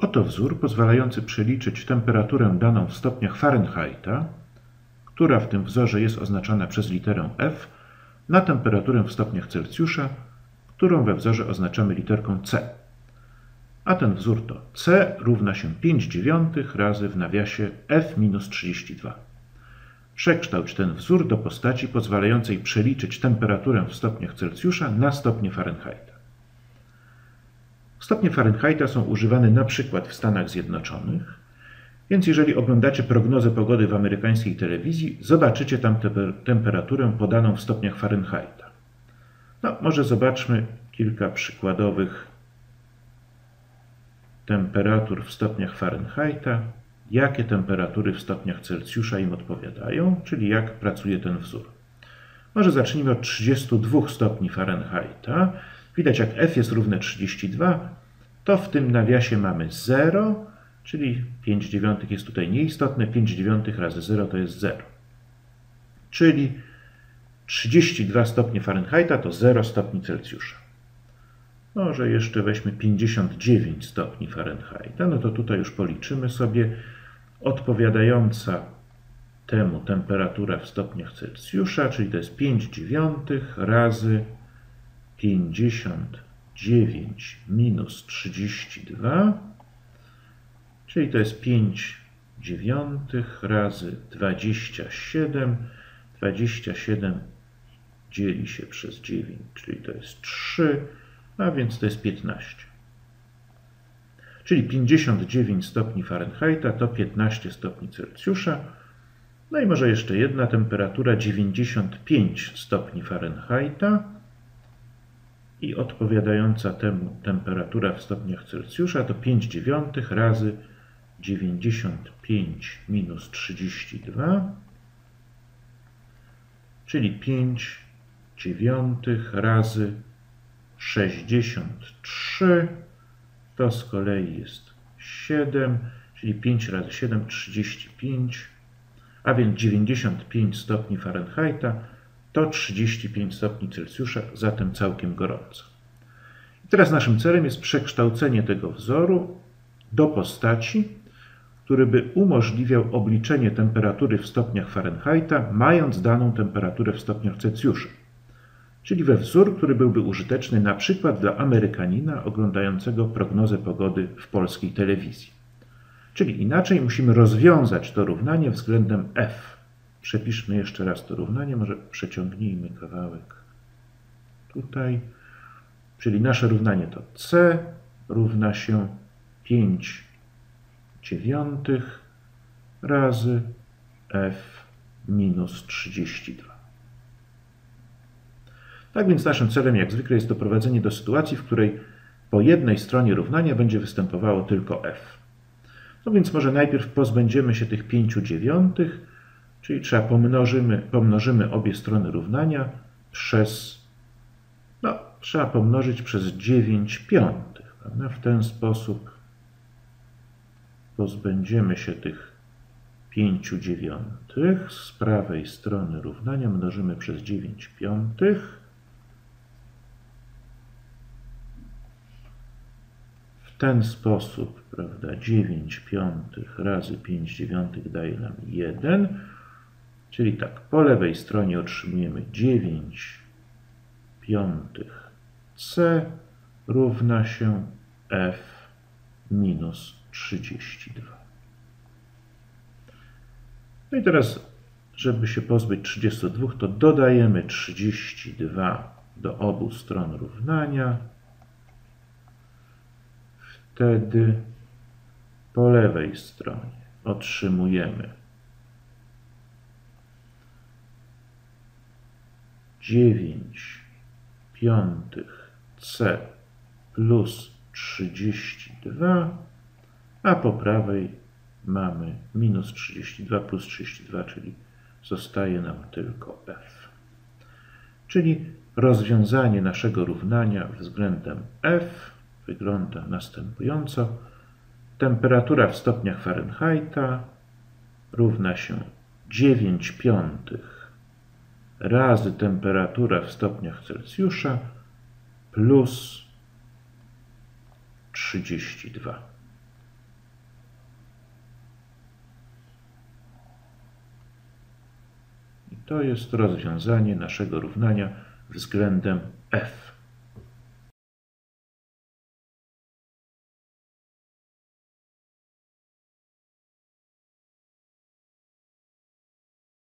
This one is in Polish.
Oto wzór pozwalający przeliczyć temperaturę daną w stopniach Fahrenheita, która w tym wzorze jest oznaczona przez literę F, na temperaturę w stopniach Celsjusza, którą we wzorze oznaczamy literką C. A ten wzór to C równa się 5/9 razy w nawiasie F minus 32. Przekształć ten wzór do postaci pozwalającej przeliczyć temperaturę w stopniach Celsjusza na stopnie Fahrenheita. Stopnie Fahrenheita są używane na przykład w Stanach Zjednoczonych, więc jeżeli oglądacie prognozę pogody w amerykańskiej telewizji, zobaczycie tam temperaturę podaną w stopniach Fahrenheita. No, może zobaczmy kilka przykładowych temperatur w stopniach Fahrenheita, jakie temperatury w stopniach Celsjusza im odpowiadają, czyli jak pracuje ten wzór. Może zacznijmy od 32 stopni Fahrenheita. Widać, jak F jest równe 32, to w tym nawiasie mamy 0, czyli 5/9 jest tutaj nieistotne, 5/9 razy 0 to jest 0. Czyli 32 stopnie Fahrenheita to 0 stopni Celsjusza. Może jeszcze weźmy 59 stopni Fahrenheita, no to tutaj już policzymy sobie odpowiadająca temu temperatura w stopniach Celsjusza, czyli to jest 5/9 razy 59 minus 32, czyli to jest 5/9 razy 27. 27 dzieli się przez 9, czyli to jest 3, a więc to jest 15. Czyli 59 stopni Fahrenheita to 15 stopni Celsjusza. No i może jeszcze jedna temperatura, 95 stopni Fahrenheita i odpowiadająca temu temperatura w stopniach Celsjusza to 5/9 razy 95 minus 32, czyli 5/9 razy 63, to z kolei jest 7, czyli 5 razy 7, 35, a więc 95 stopni Fahrenheita to 35 stopni Celsjusza, zatem całkiem gorąco. I teraz naszym celem jest przekształcenie tego wzoru do postaci, który by umożliwiał obliczenie temperatury w stopniach Fahrenheita, mając daną temperaturę w stopniach Celsjusza. Czyli we wzór, który byłby użyteczny na przykład dla Amerykanina oglądającego prognozę pogody w polskiej telewizji. Czyli inaczej musimy rozwiązać to równanie względem F. Przepiszmy jeszcze raz to równanie, może przeciągnijmy kawałek tutaj. Czyli nasze równanie to C równa się 5/9 razy F minus 32. Tak więc naszym celem jak zwykle jest doprowadzenie do sytuacji, w której po jednej stronie równania będzie występowało tylko F. No więc może najpierw pozbędziemy się tych 5/9, czyli pomnożymy obie strony równania przez, trzeba pomnożyć przez 9/5. Prawda? W ten sposób pozbędziemy się tych 5/9. Z prawej strony równania mnożymy przez 9/5. W ten sposób, prawda, 9/5 razy 5/9 daje nam 1. Czyli tak, po lewej stronie otrzymujemy 9/5 C równa się F minus 32. No i teraz, żeby się pozbyć 32, to dodajemy 32 do obu stron równania. Wtedy po lewej stronie otrzymujemy 9/5 C plus 32, a po prawej mamy minus 32 plus 32, czyli zostaje nam tylko F. Czyli rozwiązanie naszego równania względem F wygląda następująco. Temperatura w stopniach Fahrenheita równa się 9/5 razy temperatura w stopniach Celsjusza plus 32. To jest rozwiązanie naszego równania względem f.